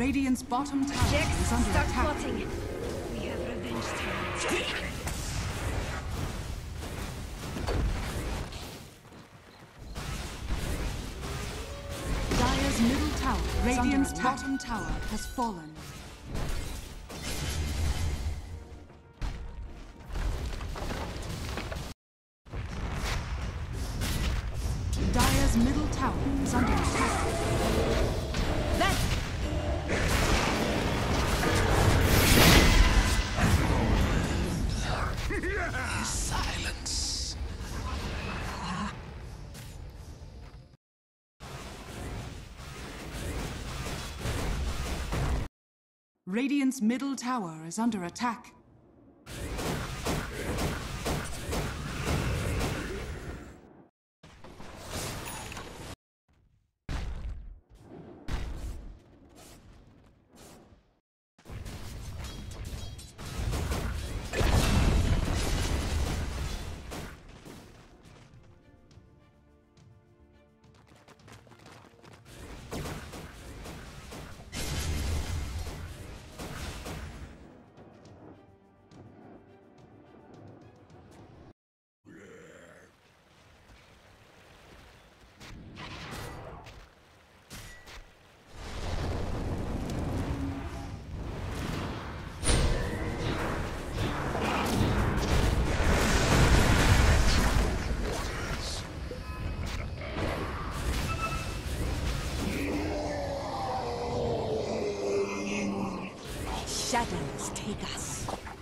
Radiant's bottom tower is under start attack. plotting. We have revenge time. Dire's middle tower, Radiant's bottom tower has fallen. Dire's middle tower is under attack. Silence. Radiant's middle tower is under attack. Shadows take us.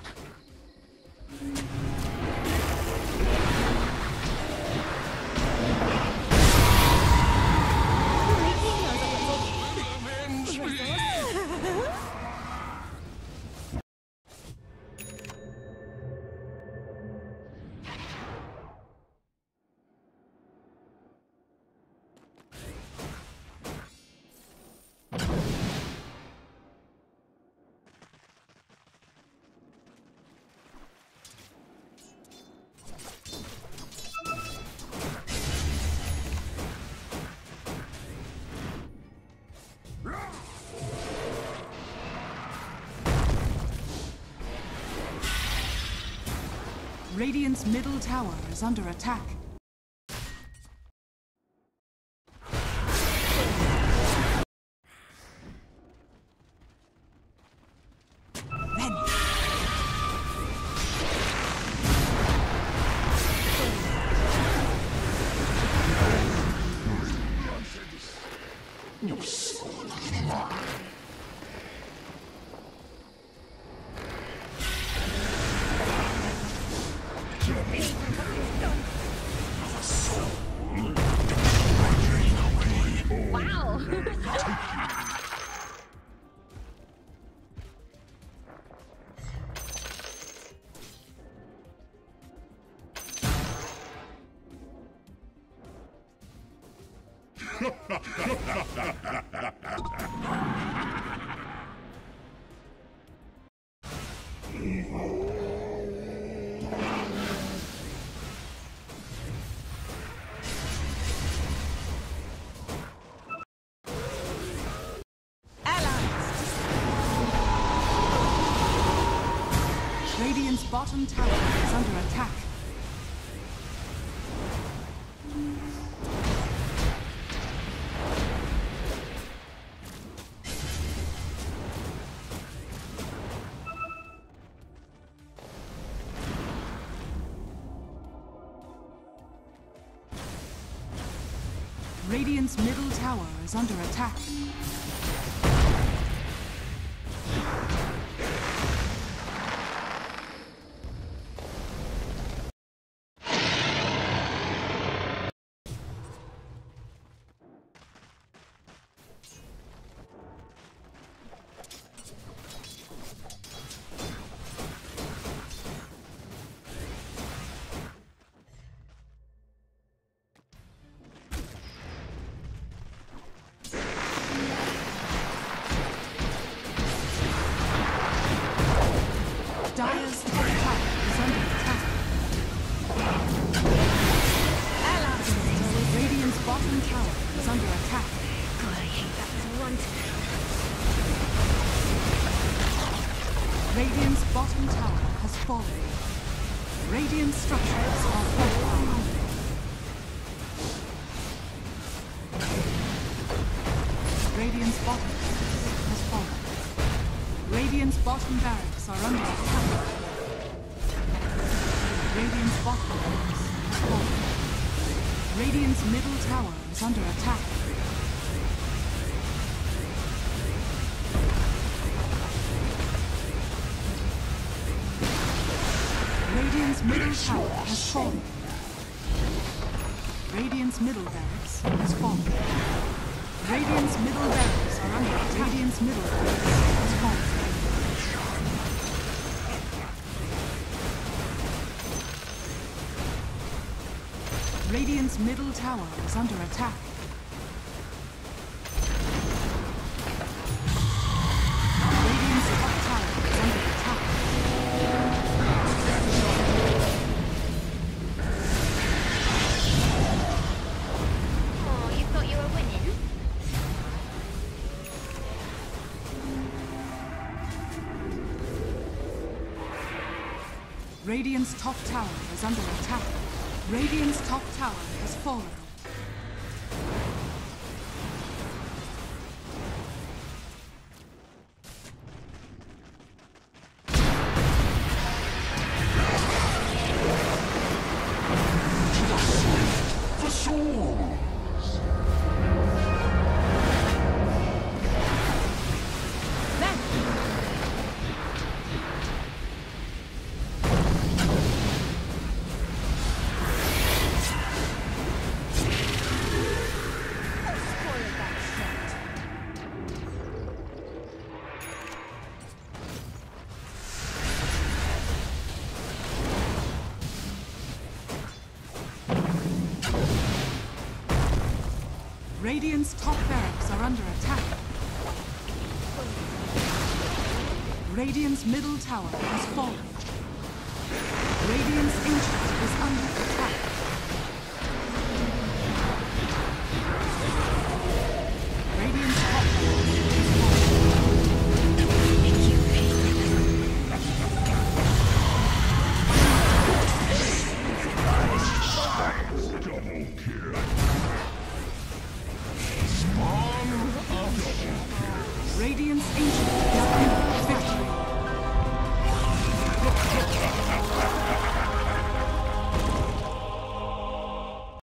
Radiant's middle tower is under attack. Radiant's bottom tower is under attack. Radiant's middle tower is under attack. Radiant's bottom tower has fallen. Radiant structures are fortified. Radiant's bottom has fallen. Radiant's bottom barracks are under attack. Radiant's bottom barracks has fallen. Radiant's middle tower is under attack. Radiant's middle tower has fallen. Radiant's middle barracks has fallen. Radiant's middle barracks are under attack. Radiant's middle barracks has fallen. Radiant's middle tower is under attack. Radiant's top tower is under attack. Oh, you thought you were winning? Radiant's top tower is under attack. Radiant's top tower has fallen. Radiant's top barracks are under attack. Radiant's middle tower has fallen. Radiant's ancient is under attack.